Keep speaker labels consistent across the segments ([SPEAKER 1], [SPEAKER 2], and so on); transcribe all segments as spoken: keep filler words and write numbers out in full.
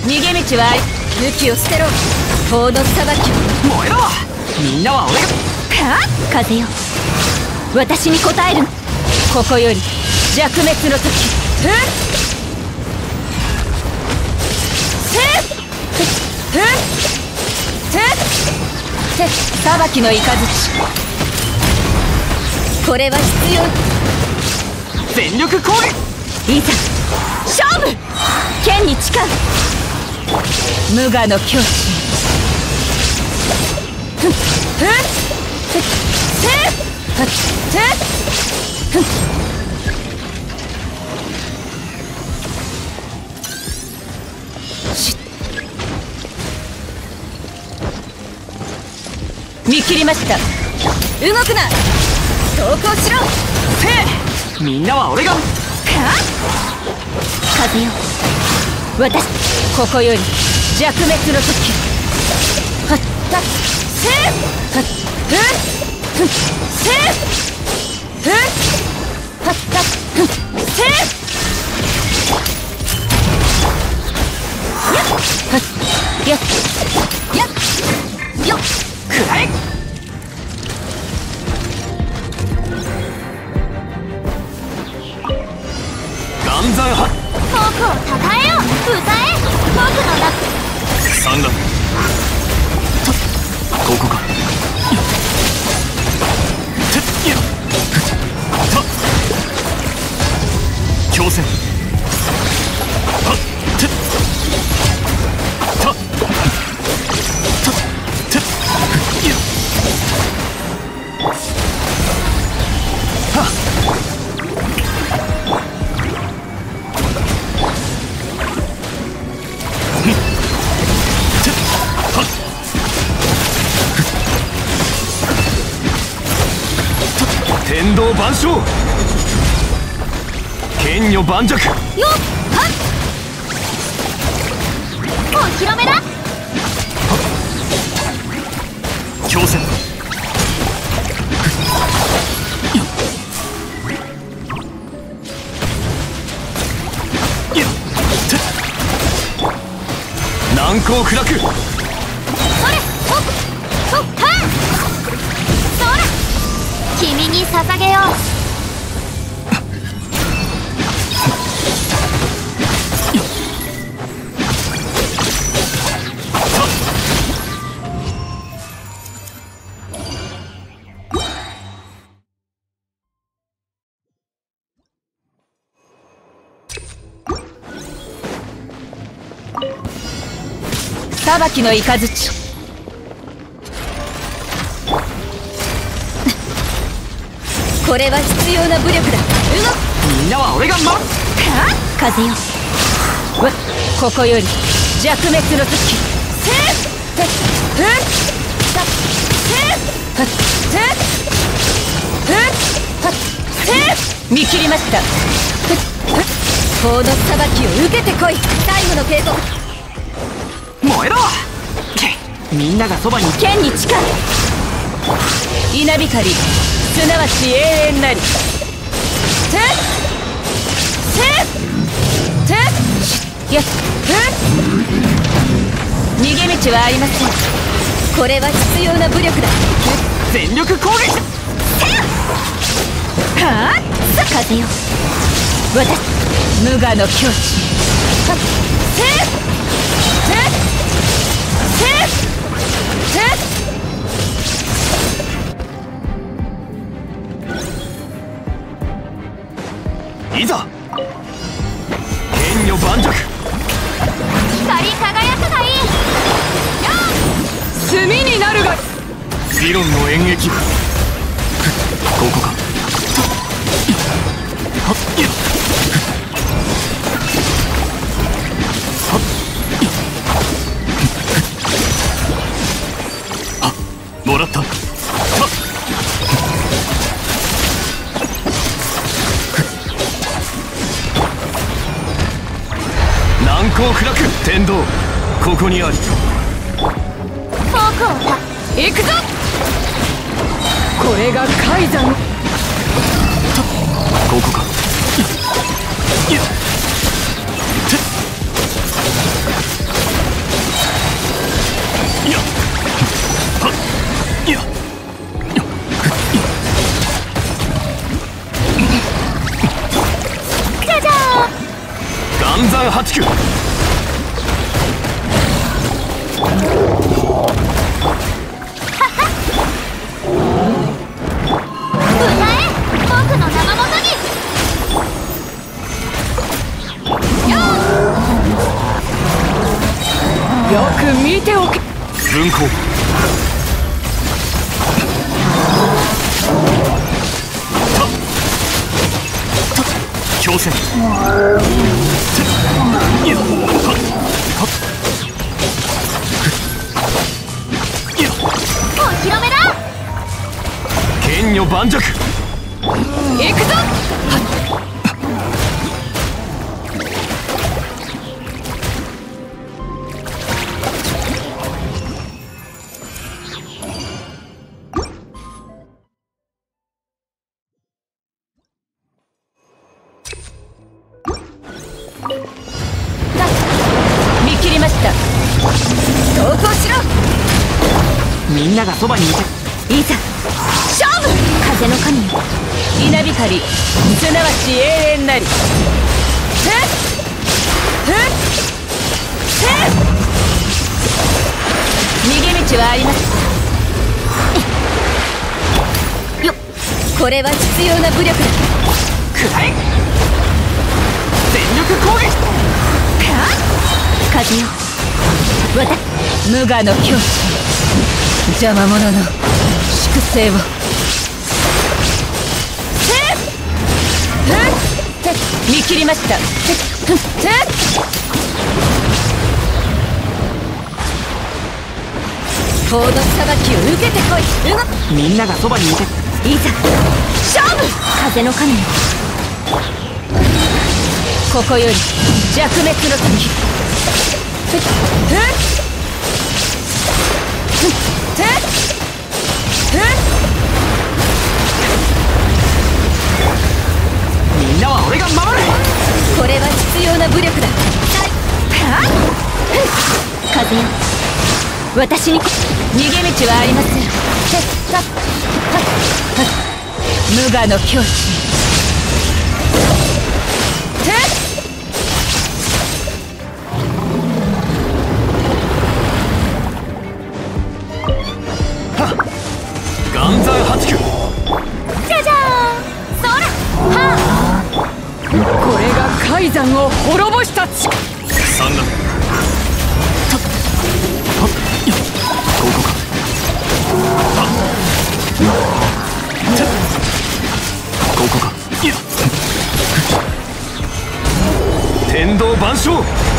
[SPEAKER 1] 逃げ道はあり。武器を捨てろ。法の裁きを。
[SPEAKER 2] 燃えろ。みんなは俺が。
[SPEAKER 1] はあ、風よ、私に答える。ここより弱滅の時。ふっふっふっふっ裁きの雷。これは必要。
[SPEAKER 2] 全力攻撃。
[SPEAKER 1] いざ勝負。剣に誓う。無我の境地。ふっふっふっふっふっふっ。見切りました。動くな。投降しろ。
[SPEAKER 2] せえ。みんなは俺が。は
[SPEAKER 1] 風よ、私。ここより弱滅の時。はったせえ。はっふっふっせえ。ふっはったふっせえ。やっはっやっやっよっ。
[SPEAKER 2] くらえ。岩山派。
[SPEAKER 1] 僕をたたえよ。歌え。僕の名。
[SPEAKER 2] 三段。ここか。てっや。た。強戦。はっ。てっ。た。た。てっ。や。はっ。天道万象。剣女盤石。よっ
[SPEAKER 1] はっ。お披露目だ。
[SPEAKER 2] 強戦。難攻不落。それ。
[SPEAKER 1] ほっほっはっ。そら。君に捧げよう。裁きの雷。これは必要な武力だ。動く。
[SPEAKER 2] みんなは俺が守る。は
[SPEAKER 1] あ、風よ、わここより弱滅の時。せっふっふっさせっふっふっふっふっせっ。見切りました。ふっふっ法の裁きを受けてこい。最後の警告。
[SPEAKER 2] 燃えろ。みんながそばに。
[SPEAKER 1] 剣に誓う。稲光、すなわち永遠なり。てっせってっやっふっ。逃げ道はありません。これは必要な武力だ。
[SPEAKER 2] 全力攻撃。
[SPEAKER 1] はあ、さ風よ、私無我の境地。はっせっせっせっせっ。
[SPEAKER 2] いざ剣女盤石。
[SPEAKER 1] 光り輝くがいい。炭になるが。
[SPEAKER 2] 理論の演劇部。ここか。はっやっはっはっもらった。はっ難攻不落。天道ここにあり。
[SPEAKER 1] フォークをた行くぞ。これが海山。
[SPEAKER 2] ここか。いやてっ山八九。
[SPEAKER 1] 僕の生元によく見ておけ。
[SPEAKER 2] 分光。挑戦。
[SPEAKER 1] お披露目だ。
[SPEAKER 2] 剣女盤石。
[SPEAKER 1] 行くぞ。見切りました。逃走しろ。
[SPEAKER 2] みんながそばにいて。
[SPEAKER 1] いざ勝負。風の神よ、稲光すなわち永遠なり。ふっふっふっ。逃げ道はあります。よっ、これは必要な武力だ。
[SPEAKER 2] くらえ。全力攻撃。
[SPEAKER 1] 風よ、わた無我の境地、邪魔者の粛清を。見切りました。報道さばきを受けてこい。
[SPEAKER 2] みんながそばにいて。
[SPEAKER 1] いざ勝負。風の神よ、ここより弱滅の時。ふっふっふっふっ。
[SPEAKER 2] みんなは俺が守る。
[SPEAKER 1] これは必要な武力だ。風よ、私に逃げ道はありません。無我の境地。
[SPEAKER 2] 岩山八九。
[SPEAKER 1] じゃじゃーん。そらはあ、これが海山を滅ぼしたち。
[SPEAKER 2] 三段。たっはっよっ。ここか。はっ。てっ。ここか。いや。天道万象。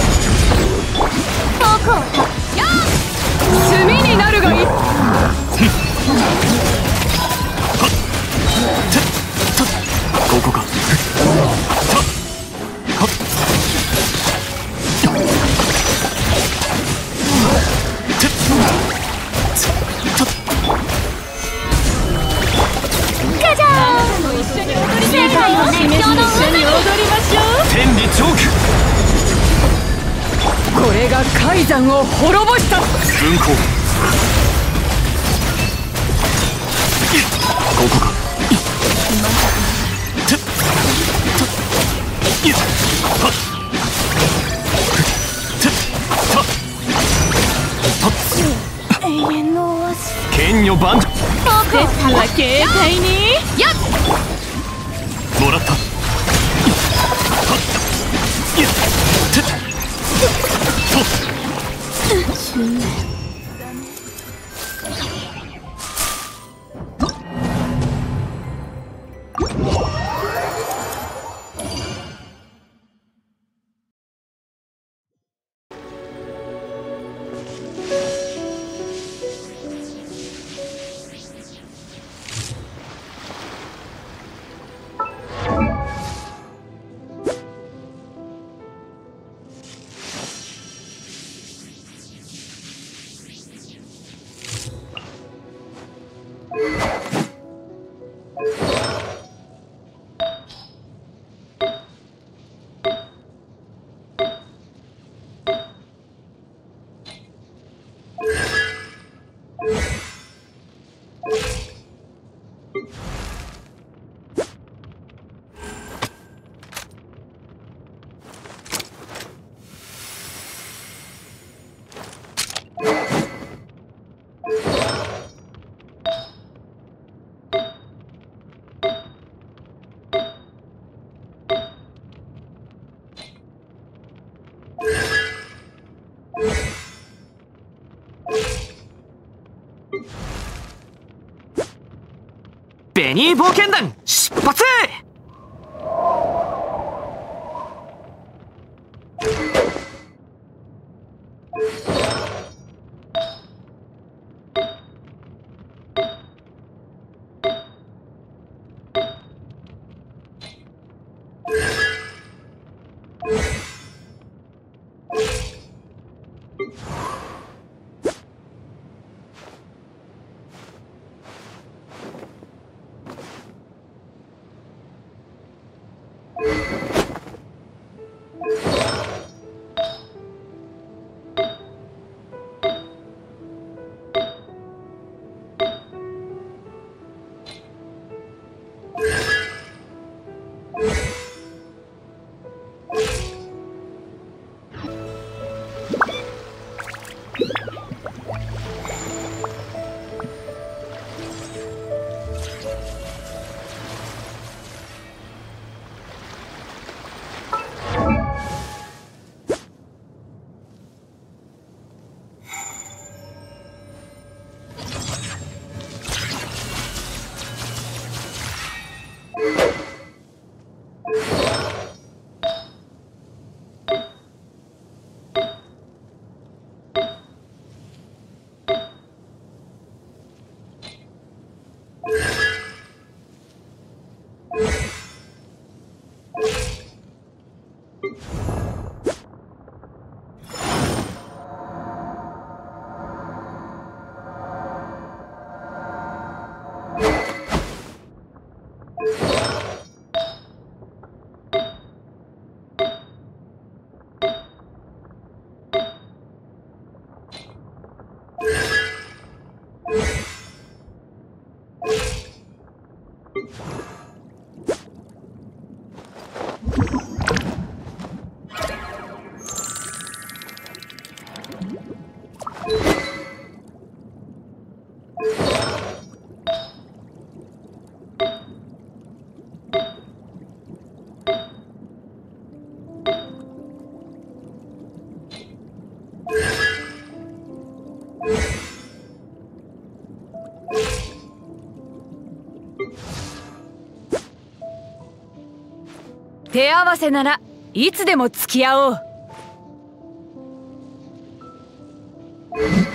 [SPEAKER 1] 僕をやあ、炭になるがいい。
[SPEAKER 2] ここか。
[SPEAKER 1] ガジャーン。世界を熱狂の渦に踊りましょう。
[SPEAKER 2] 天理チョーク。
[SPEAKER 1] これが海山を滅ぼした。
[SPEAKER 2] 分光。ここか。
[SPEAKER 1] 永遠のオアシス。
[SPEAKER 2] 剣女万丈。
[SPEAKER 1] 僕は携帯にやっ。
[SPEAKER 2] もらった。 ベニー冒険団出発！
[SPEAKER 1] 手合わせならいつでも付き合おう。